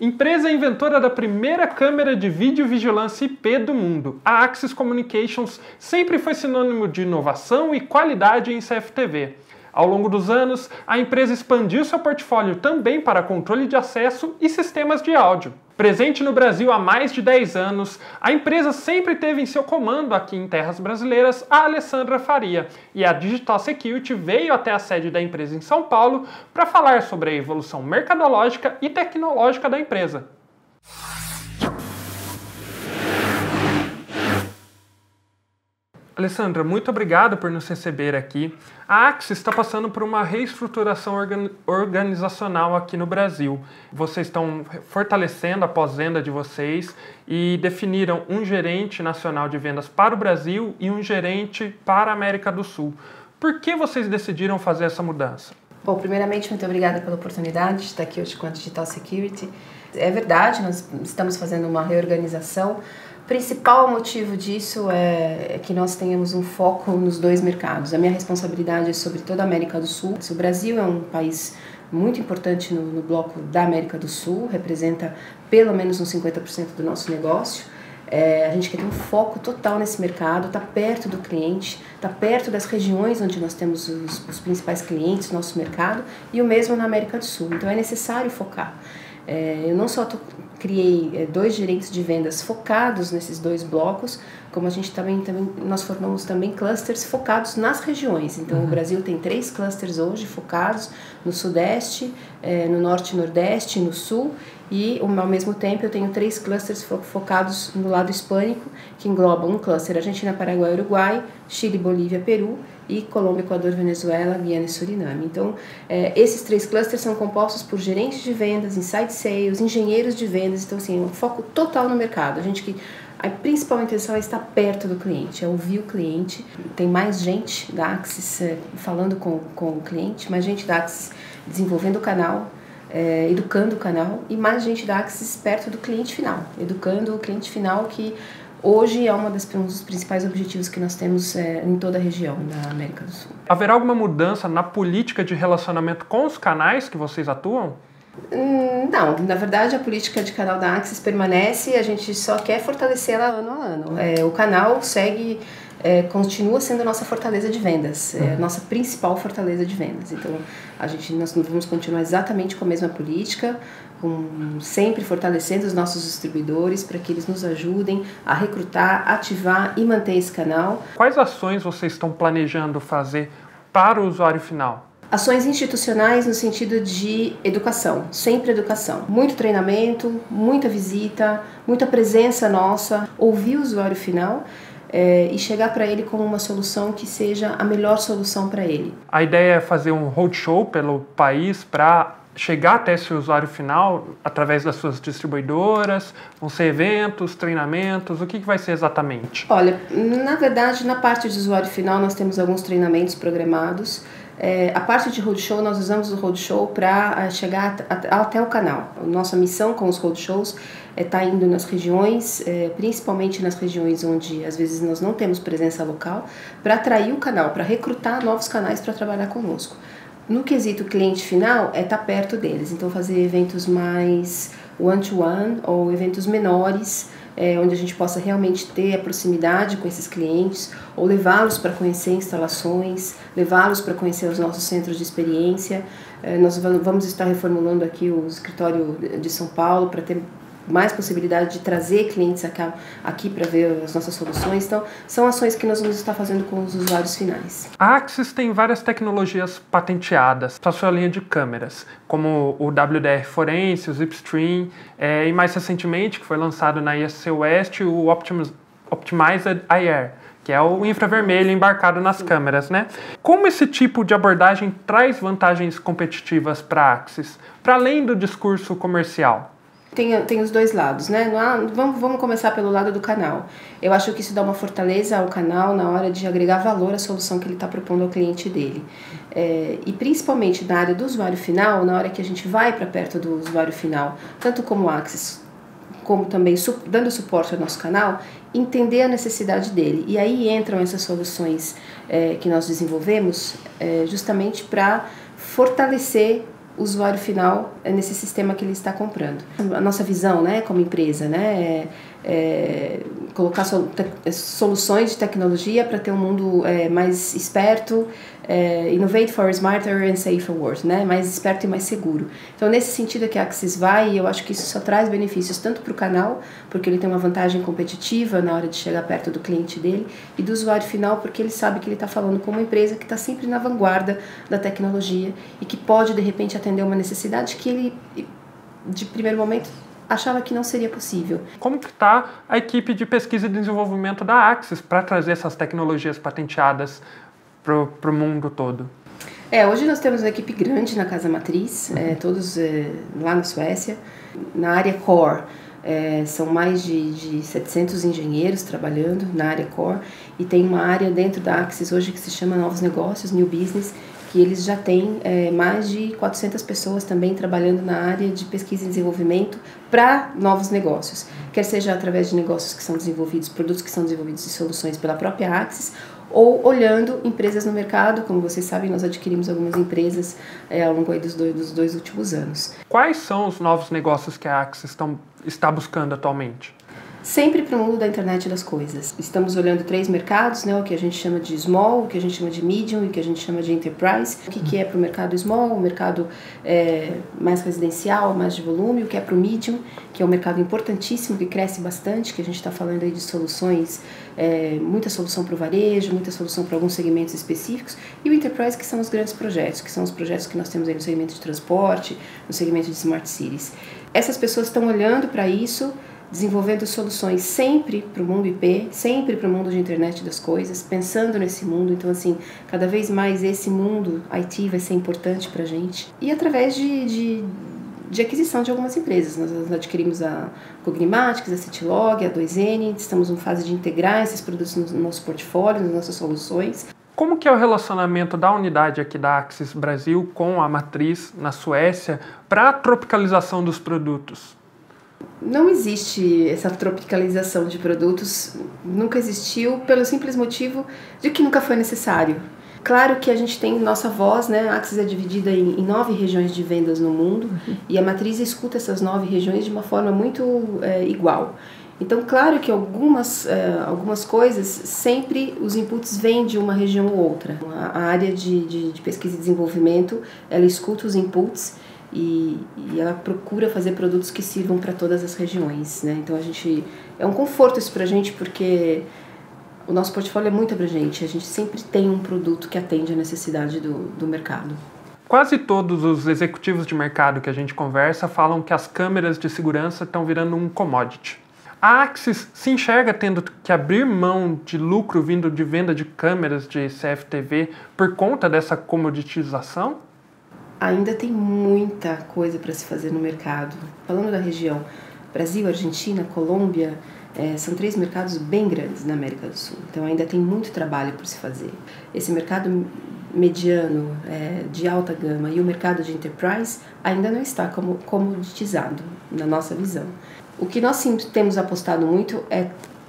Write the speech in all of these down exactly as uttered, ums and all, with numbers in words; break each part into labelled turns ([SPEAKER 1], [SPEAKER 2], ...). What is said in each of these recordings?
[SPEAKER 1] Empresa inventora da primeira câmera de videovigilância I P do mundo, a Axis Communications sempre foi sinônimo de inovação e qualidade em C F T V. Ao longo dos anos, a empresa expandiu seu portfólio também para controle de acesso e sistemas de áudio. Presente no Brasil há mais de dez anos, a empresa sempre teve em seu comando aqui em terras brasileiras a Alessandra Faria, e a Digital Security veio até a sede da empresa em São Paulo para falar sobre a evolução mercadológica e tecnológica da empresa. Alessandra, muito obrigado por nos receber aqui. A Axis está passando por uma reestruturação organizacional aqui no Brasil. Vocês estão fortalecendo a pós-venda de vocês e definiram um gerente nacional de vendas para o Brasil e um gerente para a América do Sul. Por que vocês decidiram fazer essa mudança?
[SPEAKER 2] Bom, primeiramente, muito obrigada pela oportunidade de estar aqui hoje com a Digital Security. É verdade, nós estamos fazendo uma reorganização. O principal motivo disso é que nós tenhamos um foco nos dois mercados. A minha responsabilidade é sobre toda a América do Sul. O Brasil é um país muito importante no, no bloco da América do Sul, representa pelo menos uns cinquenta por cento do nosso negócio. É, a gente quer ter um foco total nesse mercado, estar tá perto do cliente, estar tá perto das regiões onde nós temos os, os principais clientes do nosso mercado e o mesmo na América do Sul. Então é necessário focar. É, eu não só tô, criei é, dois gerentes de vendas focados nesses dois blocos, como a gente também, também nós formamos também clusters focados nas regiões. Então uhum. o Brasil tem três clusters hoje focados no Sudeste, é, no Norte e Nordeste, no Sul, e ao mesmo tempo eu tenho três clusters fo focados no lado hispânico, que englobam um cluster Argentina, Paraguai, Uruguai, Chile, Bolívia, Peru, e Colômbia, Equador, Venezuela, Guiana e Suriname. Então, é, esses três clusters são compostos por gerentes de vendas, inside sales, engenheiros de vendas. Então, assim, um foco total no mercado. A gente que a principal intenção é estar perto do cliente, é ouvir o cliente. Tem mais gente da Axis é, falando com, com o cliente, mais gente da Axis desenvolvendo o canal, é, educando o canal, e mais gente da Axis perto do cliente final, educando o cliente final, que hoje é uma das, um dos principais objetivos que nós temos é, em toda a região da América do Sul.
[SPEAKER 1] Haverá alguma mudança na política de relacionamento com os canais que vocês atuam?
[SPEAKER 2] Hum, não, na verdade a política de canal da Axis permanece e a gente só quer fortalecê-la ano a ano. É, o canal segue, é, continua sendo a nossa fortaleza de vendas, é a nossa principal fortaleza de vendas. Então a gente, nós vamos continuar exatamente com a mesma política, com, sempre fortalecendo os nossos distribuidores para que eles nos ajudem a recrutar, ativar e manter esse canal.
[SPEAKER 1] Quais ações vocês estão planejando fazer para o usuário final?
[SPEAKER 2] Ações institucionais no sentido de educação, sempre educação. Muito treinamento, muita visita, muita presença nossa, ouvir o usuário final é, e chegar para ele com uma solução que seja a melhor solução para ele.
[SPEAKER 1] A ideia é fazer um roadshow pelo país para chegar até esse usuário final através das suas distribuidoras, vão ser eventos, treinamentos, o que, que vai ser exatamente?
[SPEAKER 2] Olha, na verdade, na parte de usuário final nós temos alguns treinamentos programados. É, a parte de roadshow, nós usamos o roadshow para chegar at, até o canal. A nossa missão com os roadshows é estar tá indo nas regiões, é, principalmente nas regiões onde às vezes nós não temos presença local, para atrair o canal, para recrutar novos canais para trabalhar conosco. No quesito cliente final, é estar tá perto deles, então fazer eventos mais one-to-one ou eventos menores, é, onde a gente possa realmente ter a proximidade com esses clientes, ou levá-los para conhecer instalações, levá-los para conhecer os nossos centros de experiência. É, nós vamos estar reformulando aqui o escritório de São Paulo para ter mais possibilidade de trazer clientes aqui, aqui para ver as nossas soluções. Então, são ações que nós vamos estar fazendo com os usuários finais.
[SPEAKER 1] A Axis tem várias tecnologias patenteadas para sua linha de câmeras, como o W D R Forense, o Zipstream, é, e mais recentemente, que foi lançado na I S C West, o Optimiz, Optimized I R, que é o infravermelho embarcado nas Sim. câmeras, né? Como esse tipo de abordagem traz vantagens competitivas para a Axis, para além do discurso comercial?
[SPEAKER 2] Tem, tem os dois lados, né? Vamos, vamos começar pelo lado do canal. Eu acho que isso dá uma fortaleza ao canal na hora de agregar valor à solução que ele está propondo ao cliente dele. É, e principalmente na área do usuário final, na hora que a gente vai para perto do usuário final, tanto como Axis, como também su dando suporte ao nosso canal, entender a necessidade dele. E aí entram essas soluções é, que nós desenvolvemos é, justamente para fortalecer o usuário final nesse sistema que ele está comprando. A nossa visão, né, como empresa, né, é, é colocar soluções de tecnologia para ter um mundo é, mais esperto, é, innovate for a smarter and safer world, né, mais esperto e mais seguro. Então, nesse sentido é que a Axis vai, e eu acho que isso só traz benefícios tanto para o canal, porque ele tem uma vantagem competitiva na hora de chegar perto do cliente dele, e do usuário final, porque ele sabe que ele está falando com uma empresa que está sempre na vanguarda da tecnologia e que pode, de repente, atender uma necessidade que ele, de primeiro momento, achava que não seria possível.
[SPEAKER 1] Como que está a equipe de pesquisa e desenvolvimento da Axis para trazer essas tecnologias patenteadas para o mundo todo?
[SPEAKER 2] É, hoje nós temos uma equipe grande na Casa Matriz, uhum. é, todos é, lá na Suécia. Na área Core, é, são mais de, de setecentos engenheiros trabalhando na área Core, e tem uma área dentro da Axis hoje que se chama Novos Negócios, New Business, que eles já têm é, mais de quatrocentas pessoas também trabalhando na área de pesquisa e desenvolvimento para novos negócios, quer seja através de negócios que são desenvolvidos, produtos que são desenvolvidos e soluções pela própria Axis, ou olhando empresas no mercado. Como vocês sabem, nós adquirimos algumas empresas é, ao longo aí dos, dois, dos dois últimos anos.
[SPEAKER 1] Quais são os novos negócios que a Axis estão, está buscando atualmente?
[SPEAKER 2] Sempre para o mundo da internet das coisas. Estamos olhando três mercados, né? O que a gente chama de small, o que a gente chama de medium e o que a gente chama de enterprise. O que, que é para o mercado small, o mercado é, mais residencial, mais de volume. O que é para o medium, que é um mercado importantíssimo, que cresce bastante, que a gente está falando aí de soluções, é, muita solução para o varejo, muita solução para alguns segmentos específicos. E o enterprise, que são os grandes projetos, que são os projetos que nós temos aí no segmento de transporte, no segmento de smart cities. Essas pessoas estão olhando para isso, desenvolvendo soluções sempre para o mundo I P, sempre para o mundo de internet das coisas, pensando nesse mundo. Então, assim, cada vez mais esse mundo I T vai ser importante para a gente. E através de, de, de aquisição de algumas empresas. Nós adquirimos a Cognimatics, a Citilog, a dois N, estamos em fase de integrar esses produtos no nosso portfólio, nas nossas soluções.
[SPEAKER 1] Como que é o relacionamento da unidade aqui da Axis Brasil com a matriz na Suécia para a tropicalização dos produtos?
[SPEAKER 2] Não existe essa tropicalização de produtos, nunca existiu, pelo simples motivo de que nunca foi necessário. Claro que a gente tem nossa voz, né? A Axis é dividida em, em nove regiões de vendas no mundo, uhum. e a matriz escuta essas nove regiões de uma forma muito é, igual. Então, claro que algumas, é, algumas coisas, sempre os inputs vêm de uma região ou outra. A, a área de, de, de pesquisa e desenvolvimento, ela escuta os inputs, E, e ela procura fazer produtos que sirvam para todas as regiões, né? Então a gente é um conforto isso para a gente, porque o nosso portfólio é muito abrangente. A gente sempre tem um produto que atende a necessidade do, do mercado.
[SPEAKER 1] Quase todos os executivos de mercado que a gente conversa falam que as câmeras de segurança estão virando um commodity. A Axis se enxerga tendo que abrir mão de lucro vindo de venda de câmeras de C F T V por conta dessa comoditização?
[SPEAKER 2] Ainda tem muita coisa para se fazer no mercado. Falando da região, Brasil, Argentina, Colômbia, é, são três mercados bem grandes na América do Sul. Então ainda tem muito trabalho por se fazer. Esse mercado mediano, é, de alta gama, e o mercado de enterprise ainda não está como comoditizado, na nossa visão. O que nós sim temos apostado muito é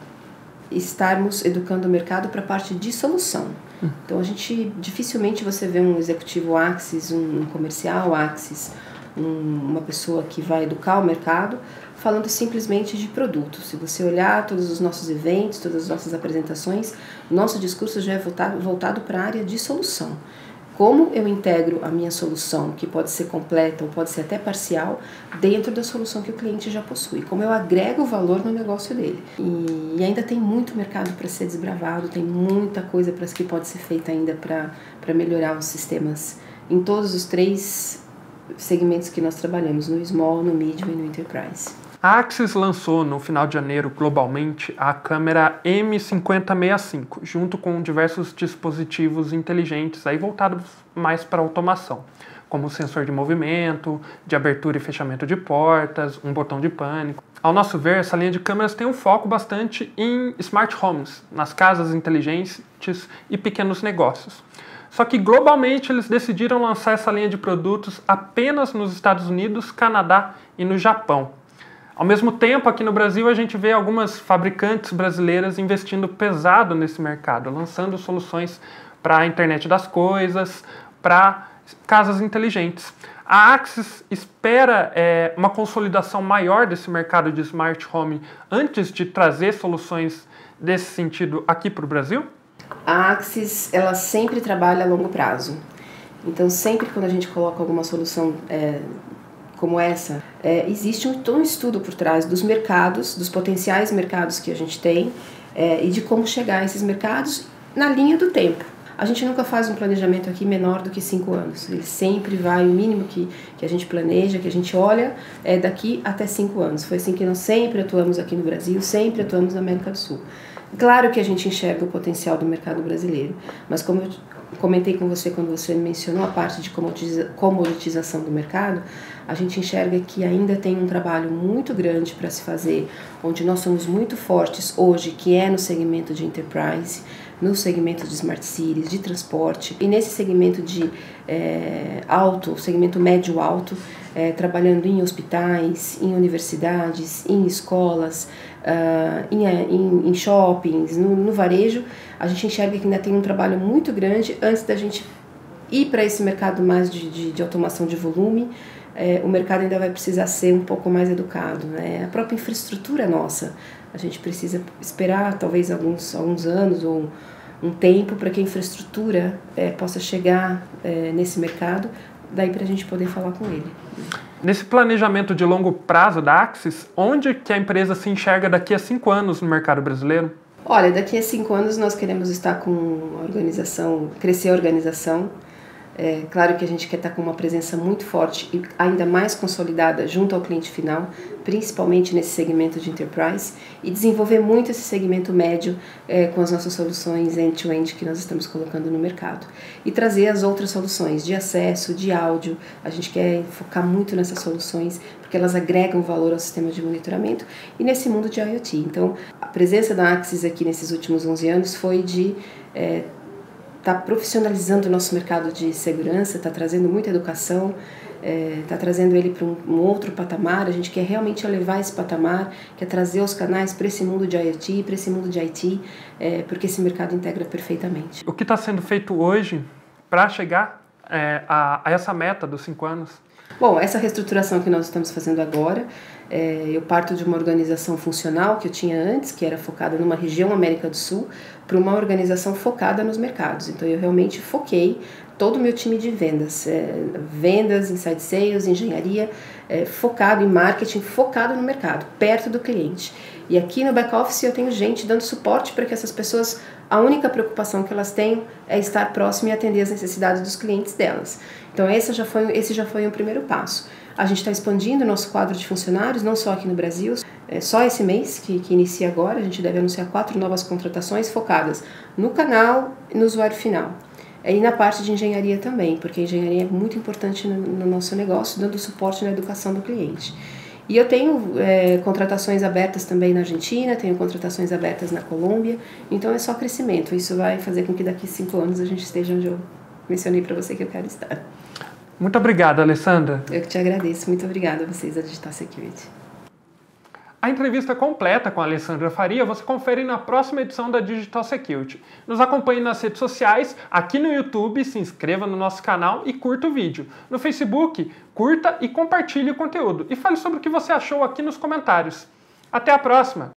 [SPEAKER 2] estarmos educando o mercado para a parte de solução. Então a gente, dificilmente você vê um executivo Axis, um comercial Axis, um, uma pessoa que vai educar o mercado falando simplesmente de produto. Se você olhar todos os nossos eventos, todas as nossas apresentações, o nosso discurso já é voltado, voltado para a área de solução. Como eu integro a minha solução, que pode ser completa ou pode ser até parcial, dentro da solução que o cliente já possui. Como eu agrego valor no negócio dele. E, e ainda tem muito mercado para ser desbravado, tem muita coisa para que pode ser feita ainda para melhorar os sistemas em todos os três segmentos que nós trabalhamos, no small, no medium e no enterprise.
[SPEAKER 1] A Axis lançou no final de janeiro globalmente a câmera M cinquenta sessenta e cinco, junto com diversos dispositivos inteligentes aí voltados mais para automação, como sensor de movimento, de abertura e fechamento de portas, um botão de pânico. Ao nosso ver, essa linha de câmeras tem um foco bastante em smart homes, nas casas inteligentes e pequenos negócios. Só que globalmente eles decidiram lançar essa linha de produtos apenas nos Estados Unidos, Canadá e no Japão. Ao mesmo tempo, aqui no Brasil, a gente vê algumas fabricantes brasileiras investindo pesado nesse mercado, lançando soluções para a internet das coisas, para casas inteligentes. A Axis espera é, uma consolidação maior desse mercado de smart home antes de trazer soluções desse sentido aqui para o Brasil?
[SPEAKER 2] A Axis, ela sempre trabalha a longo prazo. Então, sempre quando a gente coloca alguma solução é, como essa, é, existe um, todo um estudo por trás dos mercados, dos potenciais mercados que a gente tem é, e de como chegar a esses mercados na linha do tempo. A gente nunca faz um planejamento aqui menor do que cinco anos. Ele sempre vai, o mínimo que, que a gente planeja, que a gente olha, é daqui até cinco anos. Foi assim que nós sempre atuamos aqui no Brasil, sempre atuamos na América do Sul. Claro que a gente enxerga o potencial do mercado brasileiro, mas como eu comentei com você quando você mencionou a parte de comoditização do mercado, a gente enxerga que ainda tem um trabalho muito grande para se fazer, onde nós somos muito fortes hoje, que é no segmento de enterprise, no segmento de smart cities, de transporte, e nesse segmento de é, alto, segmento médio-alto, é, trabalhando em hospitais, em universidades, em escolas, uh, em, em, em shoppings, no, no varejo. A gente enxerga que ainda tem um trabalho muito grande antes da gente ir para esse mercado mais de, de, de automação de volume. É, o mercado ainda vai precisar ser um pouco mais educado, né? A própria infraestrutura nossa, a gente precisa esperar talvez alguns, alguns anos ou um, um tempo para que a infraestrutura é, possa chegar é, nesse mercado, daí para a gente poder falar com ele.
[SPEAKER 1] Nesse planejamento de longo prazo da Axis, onde que a empresa se enxerga daqui a cinco anos no mercado brasileiro?
[SPEAKER 2] Olha, daqui a cinco anos nós queremos estar com a organização, crescer a organização. É claro que a gente quer estar com uma presença muito forte e ainda mais consolidada junto ao cliente final, principalmente nesse segmento de enterprise, e desenvolver muito esse segmento médio é, com as nossas soluções end-to-end que nós estamos colocando no mercado. E trazer as outras soluções de acesso, de áudio. A gente quer focar muito nessas soluções porque elas agregam valor ao sistema de monitoramento e nesse mundo de IoT. Então, a presença da Axis aqui nesses últimos onze anos foi de é, está profissionalizando o nosso mercado de segurança, está trazendo muita educação, está é, trazendo ele para um, um outro patamar. A gente quer realmente elevar esse patamar, quer trazer os canais para esse mundo de IoT, para esse mundo de I T, é, porque esse mercado integra perfeitamente.
[SPEAKER 1] O que está sendo feito hoje para chegar é, a, a essa meta dos cinco anos?
[SPEAKER 2] Bom, essa reestruturação que nós estamos fazendo agora, é, eu parto de uma organização funcional que eu tinha antes, que era focada numa região América do Sul, para uma organização focada nos mercados. Então eu realmente foquei todo o meu time de vendas, é, vendas, inside sales, engenharia, é, focado em marketing, focado no mercado, perto do cliente. E aqui no back office eu tenho gente dando suporte para que essas pessoas, a única preocupação que elas têm é estar próximo e atender as necessidades dos clientes delas. Então esse já foi, esse já foi o primeiro passo. A gente está expandindo o nosso quadro de funcionários, não só aqui no Brasil, é só esse mês que, que inicia agora, a gente deve anunciar quatro novas contratações focadas no canal e no usuário final. E na parte de engenharia também, porque a engenharia é muito importante no, no nosso negócio, dando suporte na educação do cliente. E eu tenho é, contratações abertas também na Argentina, tenho contratações abertas na Colômbia, então é só crescimento. Isso vai fazer com que daqui a cinco anos a gente esteja onde eu mencionei para você que eu quero estar.
[SPEAKER 1] Muito obrigado, Alessandra.
[SPEAKER 2] Eu que te agradeço. Muito obrigada a vocês da Digital Security.
[SPEAKER 1] A entrevista completa com a Alessandra Faria você confere na próxima edição da Digital Security. Nos acompanhe nas redes sociais, aqui no YouTube, se inscreva no nosso canal e curta o vídeo. No Facebook, curta e compartilhe o conteúdo. E fale sobre o que você achou aqui nos comentários. Até a próxima!